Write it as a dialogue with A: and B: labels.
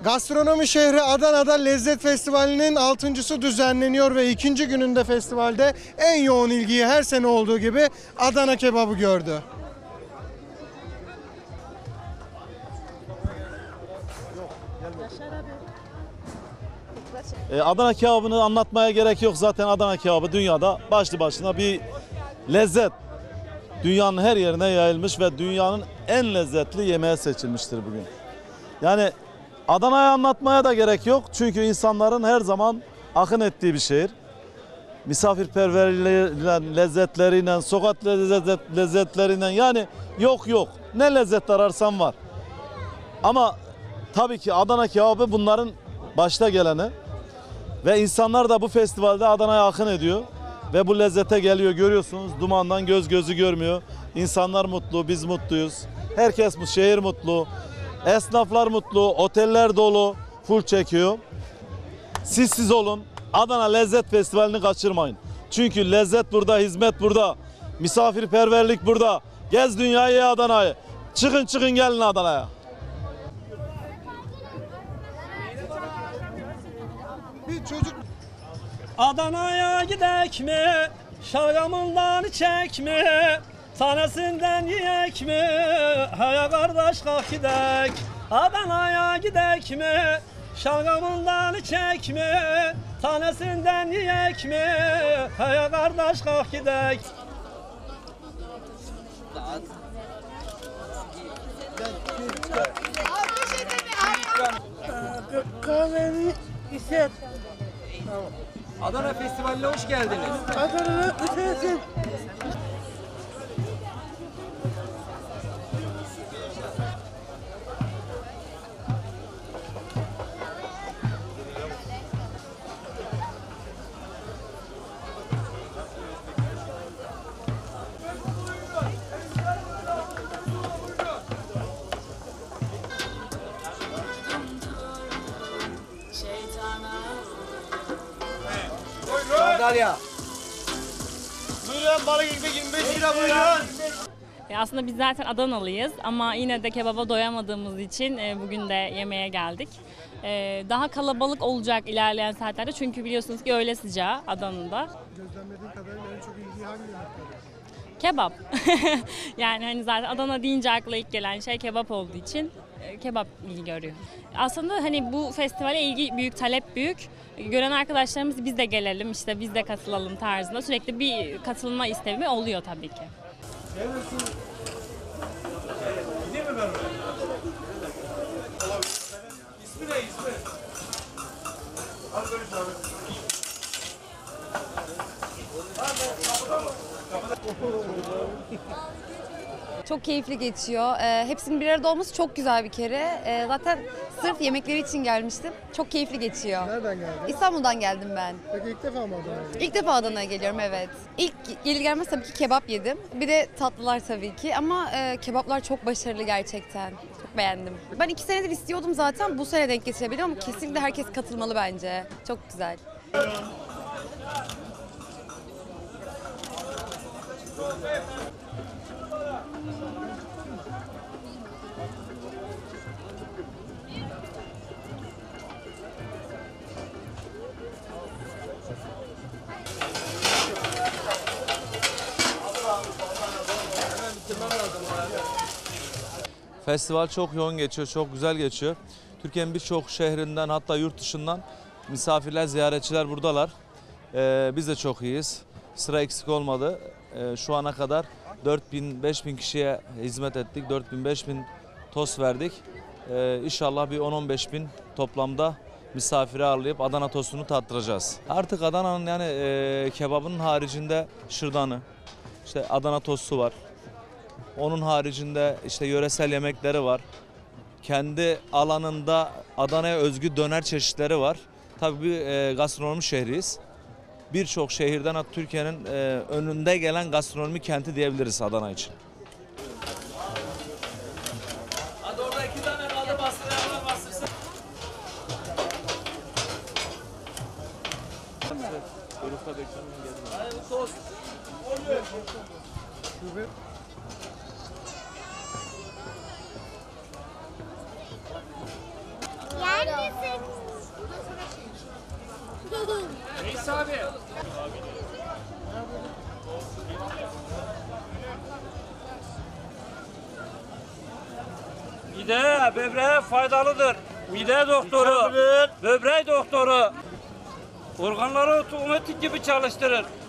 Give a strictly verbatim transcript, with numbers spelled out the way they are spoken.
A: Gastronomi şehri Adana'da Lezzet Festivali'nin altıncısı düzenleniyor ve ikinci gününde festivalde en yoğun ilgiyi her sene olduğu gibi Adana kebabı gördü.
B: Adana kebabını anlatmaya gerek yok. Zaten Adana kebabı dünyada başlı başına bir lezzet. Dünyanın her yerine yayılmış ve dünyanın en lezzetli yemeği seçilmiştir bugün. Yani Adana'yı anlatmaya da gerek yok. Çünkü insanların her zaman akın ettiği bir şehir. Misafirperverliğiyle, lezzetleriyle, sokak lezzet, lezzetleriyle yani yok yok. Ne lezzet ararsan var. Ama tabii ki Adana kebabı bunların başta geleni. Ve insanlar da bu festivalde Adana'ya akın ediyor. Ve bu lezzete geliyor, görüyorsunuz. Dumandan göz gözü görmüyor. İnsanlar mutlu, biz mutluyuz. Herkes mutlu, şehir mutlu. Esnaflar mutlu, oteller dolu, full çekiyor. Siz siz olun, Adana Lezzet Festivali'ni kaçırmayın. Çünkü lezzet burada, hizmet burada, misafirperverlik burada. Gez dünyayı, Adana'yı. Çıkın çıkın gelin Adana'ya.
A: Bir çocuk
C: Adana'ya gidek mi? Şalgamından içek mi? Tanesinden yiyek mi? Haya kardeş kalk gidek. Adana'ya gidek mi? Şalgamından içek mi? Tanesinden yiyek mi? Haya kardeş kalk gidek.
D: Kahveni içer.
E: Adana Festivali'ne hoş geldiniz.
D: Adana'da içersin.
E: Sardalya.
A: buyurun balık ekmek yirmi beş lira buyurun.
F: E, Aslında biz zaten Adanalıyız ama yine de kebaba doyamadığımız için e, bugün de yemeğe geldik. E, Daha kalabalık olacak ilerleyen saatlerde çünkü biliyorsunuz ki öğle sıcağı Adana'da.
A: Gözlemlediğin kadarıyla en çok ilgiyi hangi yemekler?
F: Kebap. Yani hani zaten Adana deyince akla ilk gelen şey kebap olduğu için e, kebap ilgi görüyor. Aslında hani bu festivale ilgi büyük, talep büyük. Gören arkadaşlarımız biz de gelelim, işte biz de katılalım tarzında sürekli bir katılma isteği oluyor tabii ki.
A: İsmi ne ismi?
G: Çok keyifli geçiyor. Ee, hepsinin bir arada olması çok güzel bir kere. Ee, zaten sırf yemekleri için gelmiştim. Çok keyifli geçiyor.
A: Nereden geldin?
G: İstanbul'dan geldim ben.
A: Peki ilk defa mı Adana'ya geldin?
G: İlk defa Adana'ya geliyorum, evet. İlk gelir gelmez tabii ki kebap yedim. Bir de tatlılar tabii ki ama e, kebaplar çok başarılı gerçekten. Çok beğendim. Ben iki senedir istiyordum zaten. Bu sene denk getirebilirim ama kesinlikle herkes katılmalı bence. Çok güzel.
H: Festival çok yoğun geçiyor, çok güzel geçiyor. Türkiye'nin birçok şehrinden hatta yurt dışından misafirler, ziyaretçiler buradalar. Ee, biz de çok iyiyiz. Sıra eksik olmadı. Ee, şu ana kadar dört bin beş bin kişiye hizmet ettik. dört bin beş bin tost verdik. Ee, İnşallah bir on on beş bin toplamda misafiri ağırlayıp Adana tostunu tattıracağız. Artık Adana'nın yani e, kebabının haricinde şırdanı, işte Adana tostu var. Onun haricinde işte yöresel yemekleri var. Kendi alanında Adana'ya özgü döner çeşitleri var. Tabii bir e, gastronomi şehriyiz. Birçok şehirden Türkiye'nin e, önünde gelen gastronomi kenti diyebiliriz Adana için.
E: Hadi orada iki tane kaldı, bastırın, bastırsın. Hayır, bu tost.
I: Yani
E: İdris abi.
C: Mide, böbreğe faydalıdır. Mide doktoru, böbrek doktoru. Organları otomatik gibi çalıştırır.